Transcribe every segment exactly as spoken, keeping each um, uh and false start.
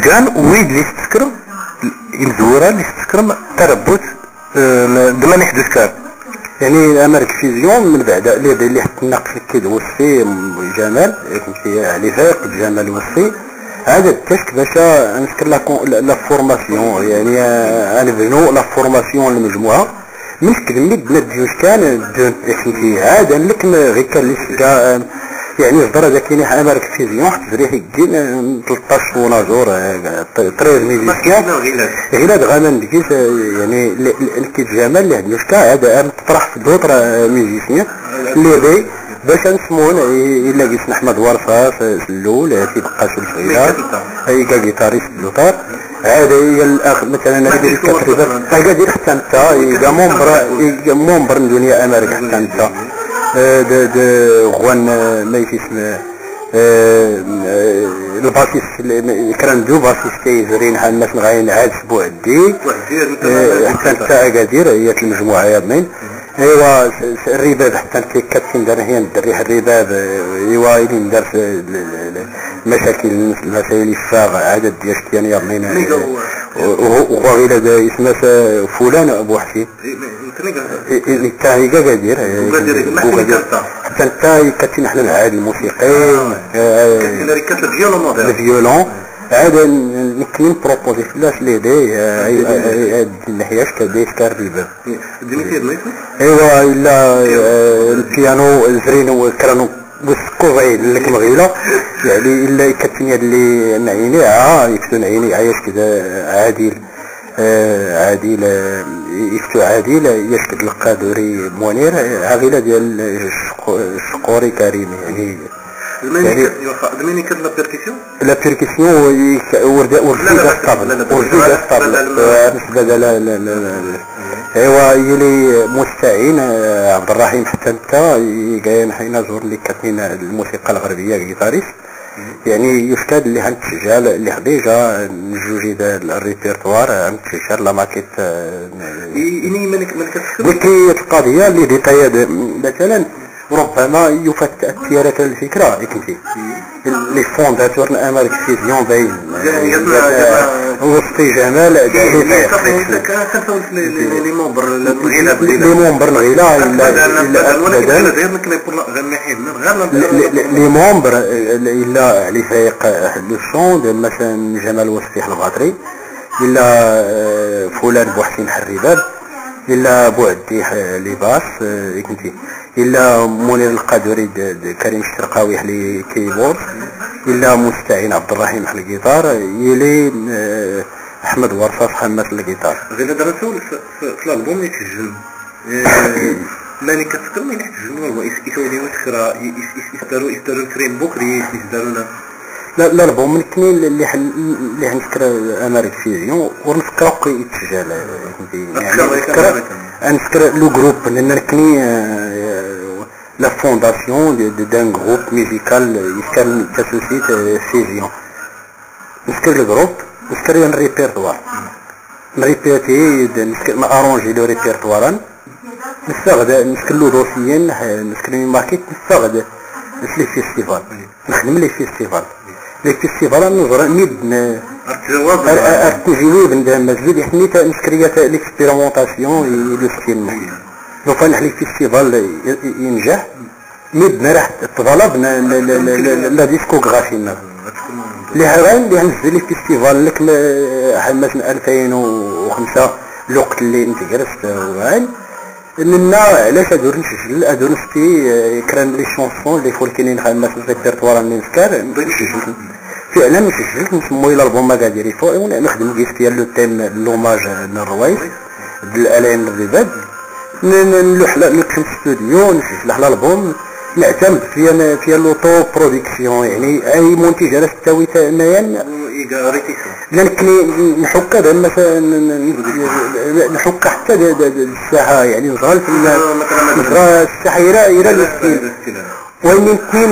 كان ويد اللي تسكرم الزورة اللي تسكرم تربط دما يحدث كان يعني امريك فيزيون من بعد اللي اللي حط النقص كيد وصفي جمال فهمتي علي فاق جمال وصفي هذا التشك باش نذكر لا فورماسيون يعني انا بنو لا فورماسيون المجموعه مش كلمه بنات جوج كان فهمتي هذا لك غير كان لي يعني الدرجه هذا كاين امريك فيزيون حتى تريح كين ثلاثطاش وناجور ثلاثة ميليسيان غير غامان ديكيس يعني الكيت جمال اللي عندي شكا هذا تطرح في دوطر ميوزيسيان اللي بي باش نسمون الا قيس احمد ورصاص الاول تيبقى في الفغيله هي كا جيتاريست لوطار هذا هي الاخ مثلا انا ندير الكاتريبات هكا دير حتى انت يا ممبر ممبر من دنيا امريكا حتى انت د د غوان ما يسمى الباسيس كان دو باسيس زرين حال الناس غاين عاد اسبوع دي حتى انت اكادير هي المجموعه يا بنين ايوا الرباب حتى انت كاتين دار هي الدريح الرباب ايوا اللي ندار في المشاكل المسائل الفاغ عدد ديال كيان يا بنين وهو غير اسمه فلان ابو حسين انت هي كادير حتى انت كاتين حنا العاد الموسيقي كاين ريكات الفيولون موديل الفيولون عاد نكمل بروبوزي لاش لي دي هاد الناحيه كدير كاربيبه ديميتير نايس ايوا الا البيانو زرين وكرانو وسكوغي لك مغيله يعني الا كاتين اللي معيني ها يكتون عيني عايش كذا عادل عادل يفتو عادل يشكد القادوري منير عاغله ديال الشقوري كريم يعني يعني دميني كد لا بيركسيون لا بيركسيون ورد ورد الطبل ورد الطبل بالنسبه لا لا لا ايوا يلي مستعين عبد الرحيم حتى انت كاين حين زور اللي كاتبين الموسيقى الغربيه جيتاريست يعني يشكاد اللي هنتشجال اللي خديجه نجوجي الريبرتوار هنتشجال لا ماكيت اني مالك مالك وكي القضيه اللي ديتايات مثلا ربما يفتت تيارة الفكرة يكفي لي فونداتور امريك فيزيون باين وسطي جمال لي ممبر لي ممبر الغلا لي ممبر الا علي فايق لو شون مثلا جمال وسطي الباطري الا فلان بوحسين حريباب الا بوعدي لباس يكنتي الا منير القادوري كريم الشرقاوي حلي كيبورد الا مستعين عبد الرحيم حل الجيتار يلي احمد ورصاص حماس الجيتار غير هذا رسول في الالبوم يتسجل ماني كتفكر ما يتسجل والله يسولي وتكرا يستاروا يستاروا كريم بكري يستارونا لا لا البوم من الاثنين اللي حن اللي حنفكر امريك فيزيون ونفكروا كي يتسجل يعني نفكر نفكر لو جروب لان كني لا فونداسيون دان جروب ميوزيكال يسكن تاسوسيت فيزيون نفكر لو جروب نفكر ان ريبيرتوار نريبيتي نفكر ما ارونجي لو ريبيرتواران نستخدم نفكر له دوسيين نفكر ماركيت نستخدم لي فيستيفال نخدم لي فيستيفال لي فيستيفال نظر ميد ارتجيوي بندام مزيد حنيت نسكريات ليكسبيريمونطاسيون لو ستيل لو كان لي فيستيفال ينجح ميد راح تطلب لا ديسكوغرافي اللي هران اللي نزل لي فيستيفال لك مثلا ألفين وخمسة الوقت اللي انت جلست وعين لنا علاش ادور نسجل ادور نستي كران لي شونسون اللي فولكينين خدمات الريبرتوار اللي نذكر فعلا نسجلت نسمو الالبوم ماكاديري فوق ونخدم كيس ديال لو تيم لوماج للروايس ديال الالين الرباب نلوح نكتب ستوديو نسجل على الالبوم نعتمد فيها فيها لوطو برودكسيون يعني اي منتج على ستاوي ميان لكن نحك هذا مثلا نحك حتى الساحه يعني نظهر في مثلا الساحه الى الى الستيل وين اثنين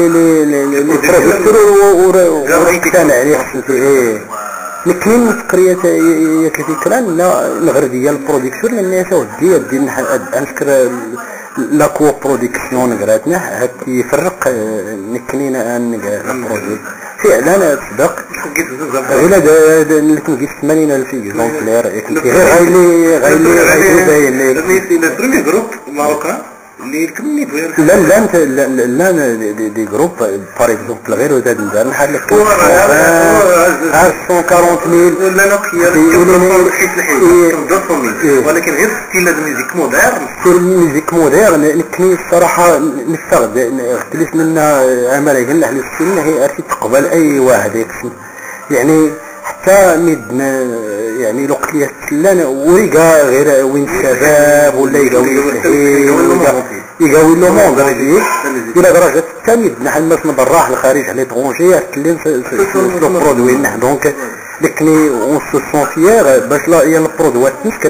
البرودكتور وركتان عليه حسنتي لكن فكريات الفكره لا الغربيه البرودكتور لان ودي دي نذكر لا كو برودكسيون قراتنا هكا يفرق نكنينا ان البرودكت فعلا صدق غير هذا اللي كنقيس ثمانين ألف اكزومبلير غير غيلي غيلي غيلي باين لي لي بريمي جروب ماروكان اللي كمني بغير لا لا انت لا لا دي, دي جروب بار اكزومبل غير هذا ندار بحال لك عارف مية وأربعين ولا نوكيا كنضرب حيت الحين كنضرب ولكن غير ستيل لازم ميوزيك مودرن ستيل ميوزيك مودرن نكني الصراحه نستغرب اختلف منا عمل قلنا حنا ستيلنا هي عرفتي تقبل اي واحد يعني حتى مدنا يعني الوقت اللي تسلان وريقا غير وين الشباب ولا يقاوي يقاوي لو موند الى درجه حتى مدنا حنا الناس من برا الخارج على طونجي تكلم سو برودوي نحن دونك لكني اون سو سون فيير باش لا هي البرودوي تنسكر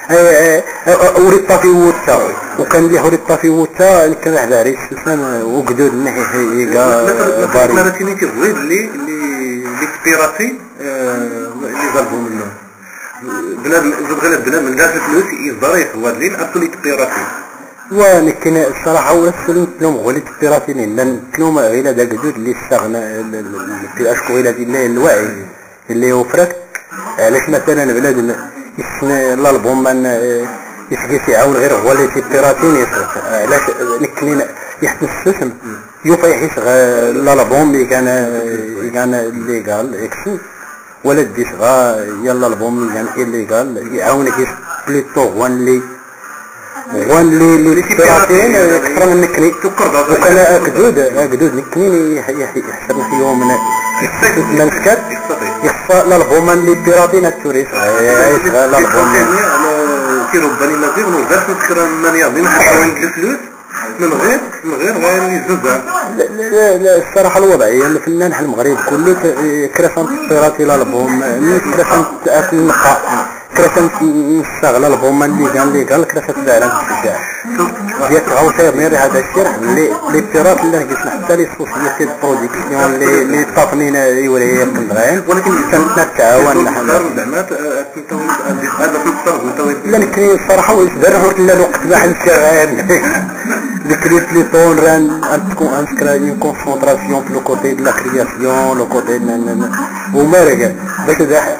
وريطا في ووتا وكان اللي وريطا في ووتا كان واحد عريس سلام وقدود نحي يقا باري ما راتيني كيبغي اللي اللي بيراتي اللي ضربوا منه بنادم زاد غير بنادم من داخل الفلوس يصدر يصور لين ابسوليت بيراتي ولكن الصراحه ولا سلمت لهم غولي بيراتين لان كلهم غير هذا قدود اللي استغنى في اشكو غير الله الوعي اللي وفرك علاش مثلا بنادم يسنى الالبوم من يسقي يعاون غير هو اللي في بيراتين يصرف علاش نكنين يحدث السم يوفا يحس الالبوم اللي كان كان اللي قال اكسي ولا ديش غا يلا الالبوم اللي كان اللي قال يعاونك بليتو هو اللي هو اللي اللي بيراتين اكثر من نكني وكان اكدود اكدود نكني يحسب فيهم من من سكات يخفى الالبوم اللي بيراتين التوريس يعيش الالبوم كيرو بني مازيغ ونوزاش نذكر من يضي نحن وين الفلوس من غير من غير غير يزوزها لا لا لا الصراحه الوضعيه الفنان حنا المغرب كله كرفان بيراتي الالبوم كرفان تاكل النقاء كرفان نستغل الالبوم اللي كان اللي قال كرفان فعلا الشجاع ديك غوصه ميري هذا الشرح اللي لي بيرات اللي قلنا حتى لي سوسيتي دو برودكسيون اللي اللي طافنين يوري كندغين ولكن كنتعاون نحن زعما هذا في الصرف لا نكري الصراحه ويصدر لا الوقت ما حنشغل ديك لي بليطون ران تكون انسكرا اون كونسونطراسيون في لو كوتي دو لا كرياسيون لو كوتي ومارق باش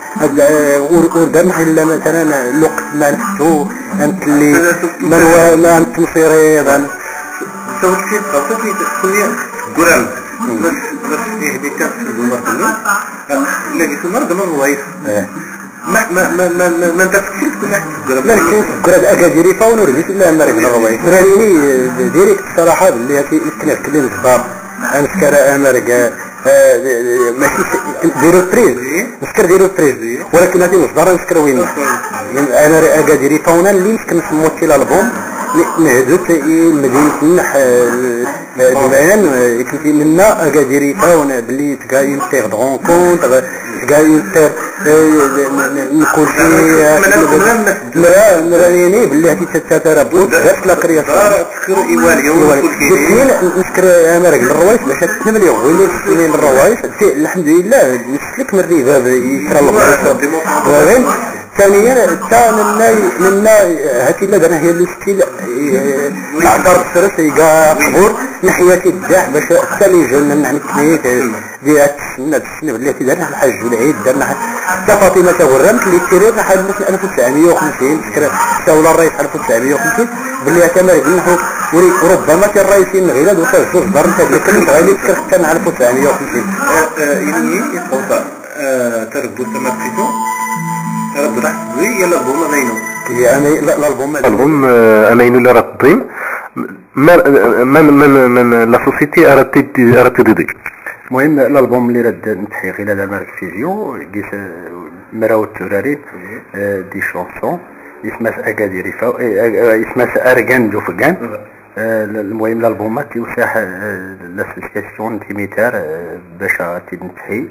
ودرنا حنا مثلا الوقت ما نفتو انت اللي من ما انت مصيري هذا سويت شي قصتي تخلي قران بس بس يهدي كان في المرض لا جيت المرض ما هو وايف ما ما ما ما ما انت تكفيك كل واحد لا كاين قراد اكاديري فاون ورجيت لا مريض الروايح راني ديريكت الصراحه اللي كنا كلين صباب انسكر امريكا ماشي ديرو بريز نسكر ديرو بريز ولكن هذه مصدر نسكر وين انا اكاديري فاون اللي يمكن نسموه الالبوم نهدت المدينة نح دمان كنتي منا اكاديري فاون بلي تكاين تيغ دغون كونت تكاين تيغ نقول شي لا نراني بلي هاتي تتربط درت لا كرياسيون تذكر ايواليا ونقول كاين نذكر انا راجل الروايش باش تسلم لي وين سنين الروايش الحمد لله نسلك من الرباب يكرا الله ثانيا حتى منا منا هاتي لدنا هي الستيل نعبر السرس يقا قبور ناحية الداح باش حتى اللي جونا نحن كنيت دي السنة السنة اللي درنا الحج والعيد درنا حتى فاطمة تورمت اللي تيرينا حد مثل ألف وتسعمية وخمسين تذكر تولى الرئيس ألف وتسعمية وخمسين باللي كما يقولوا وربما كان الرئيسين غير دوك الزوج دار نتا اللي كان غير تذكر حتى مع ألف وتسعمية وخمسين يعني يتوقع تربو سمارتيتو رب راح تضوي يلا البوم امينو هي امي لا الالبوم البوم امينو اللي راه تضيم من من من لا سوسيتي ارات ارات تضيم المهم الالبوم اللي رد نتحي غير هذا مارك فيزيو قيس مراو الترارين دي شونسون اسمها اكاديري فاو اسمها ارغان جوفغان المهم الالبومات يوسع لاسوسياسيون ديميتار باش تنتحي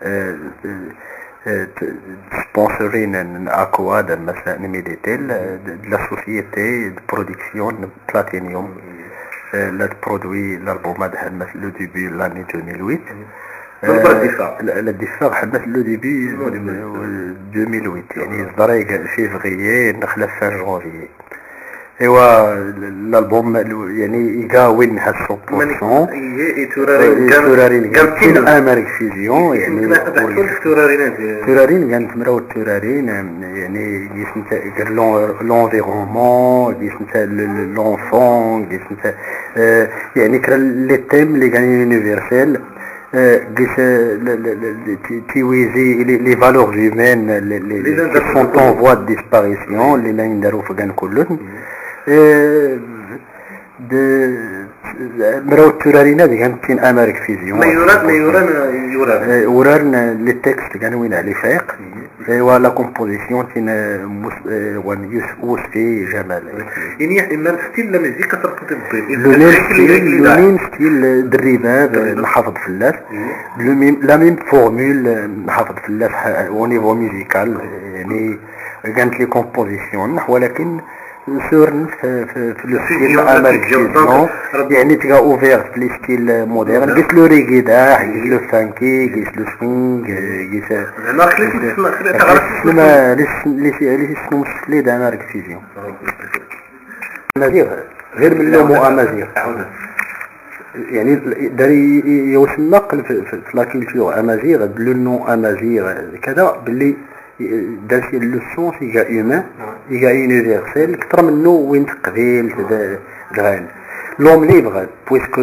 sponsorine Aqua de Méditel de la société de production Platinum le produit l'album le début de l'année deux mille huit le diffère le début deux mille huit يعني صدر في février نخلى fin janvier ايوا الالبوم يعني يقاوين هاد الصوت تورارين كان امريك فيزيون يعني تورارين كانت مراو التورارين يعني يسمى لونفيرونمون يسمى لونفون يسمى يعني كان لي تيم اللي كان يونيفرسال قيس تيويزي لي فالور هيومان اللي سون اون فوا دو ديسباريسيون اللي لا يندارو في كان كلهم مراو التورارين هذه كانت تين امريك فيزيون ما يوران ما يوران يوران وران لي تكست كانوا وين على فايق ولا كومبوزيسيون تين وان يوسف وصفي جمال يعني اما ستيل لا مزيكا تربط بالضبط لو ميم ستيل دريباب نحافظ فلاس لو ميم لا ميم فورمول نحافظ فلاس او نيفو ميوزيكال يعني كانت لي كومبوزيسيون ولكن سورن في في لو ستيل امريكان يعني تلقى اوفير في لي ستيل مودرن قلت له ريغي داح قلت له فانكي قلت له سوينغ قلت انا خليت ما لي لي شنو مشكل دا امريك فيزيون امازيغ غير من لو مو امازيغ يعني داري يوسم نقل في في لا كولتور امازيغ بلو نو امازيغ كذا باللي داك لو سونس يجا هيومان يجا يونيفرسال كثر منه وين تقبيل دغان لوم ليبر بويسكو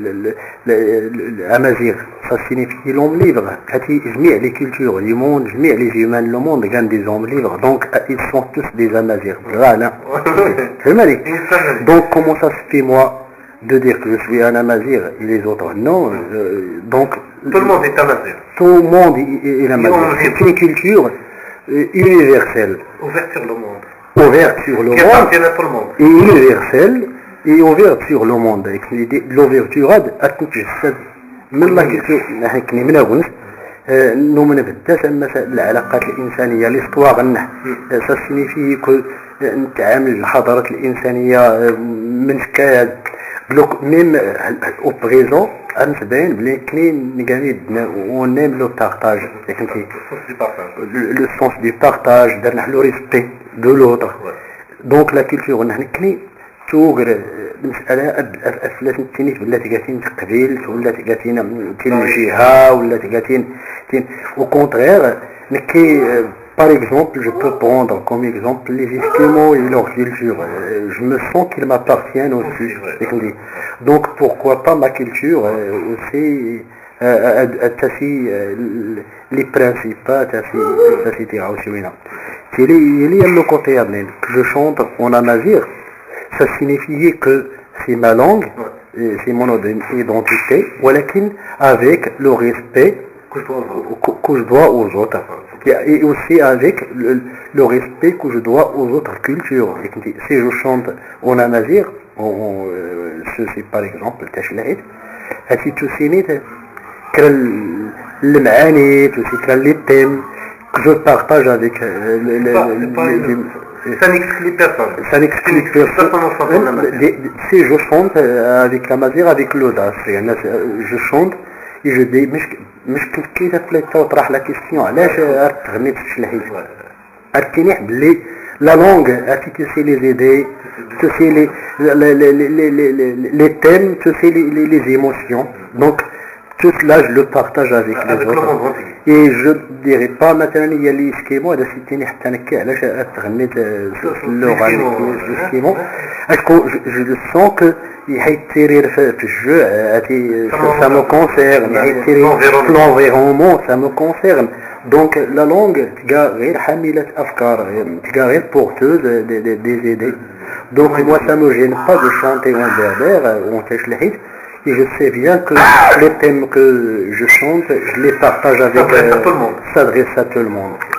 الامازيغ سا سينيفي لوم ليبر هاتي جميع لي كولتور دي موند جميع لي هيومان لو موند كان دي زوم ليبر دونك ils sont tous des امازيغ فوالا فهمتني دونك كومون سا سي موا de dire que je suis un amazigh et les autres non euh, donc tout le monde est amazigh tout le monde est, est amazigh c'est une culture universelle ouverte sur le monde ouverte sur le qui monde appartient à tout le monde et universelle et ouverte sur le monde avec l'idée l'ouverture à toute chose من الله كيسو نحن كني من أقول نؤمن بالتسامح العلاقات الإنسانية الاستواء غنح ساسيني فيه كل نتعامل الحضارات الإنسانية من سكاد بلوك ميم او بريزون امس باين بلي كاين نقامي اون ايم لو بارطاج فهمتي لو سونس دو بارطاج درنا لو ريسبي دو لوطر دونك لا كولتور نحن كني توغر المساله افلاس التنيت ولا تقاتين قبيل ولا تقاتين تين جهه ولا تقاتين تين او كونترير نكي Par exemple, je peux prendre comme exemple les Esquimaux et leur culture. Je me sens qu'ils m'appartiennent aussi. Donc pourquoi pas ma culture aussi, les principaux, il y a le côté que je chante en amazigh, ça signifie que c'est ma langue, c'est mon identité, avec le respect que je dois aux autres. Et aussi avec le, le respect que je dois aux autres cultures. Si je chante en amazigh, c'est par exemple Tachlahid, si tu sais, le maani, tu sais, les thèmes que je partage avec les. Ça n'exclut personne. Ça n'exclut personne. Si je chante avec l'amazigh, avec l'audace, je chante et je dis, مش كي تفلت تطرح لا كيستيون علاش تغني تشلحي ارتنيح بلي لا لونغ اتي تسي لي زيدي تسي لي لي تيم تسي لي لي ايموشنون دونك tout cela je le partage avec les autres et je dirais pas مثلا هي لي اسكيمو هذا سيتيني حتى نكي علاش تغنيت اللغه الاسكيمو اسكو جو سون كو يحيتيرير في الجو هاتي ça me concerne يحيتيرير في l'environnement ça me concerne donc la langue تلقى غير حاملة افكار تلقى غير porteuse des idées donc moi ça me gêne pas de chanter en berbère ou en tachlahid. Et je sais bien que les thèmes que je chante, je les partage avec, ça s'adresse à tout le monde. s'adresse à tout le monde.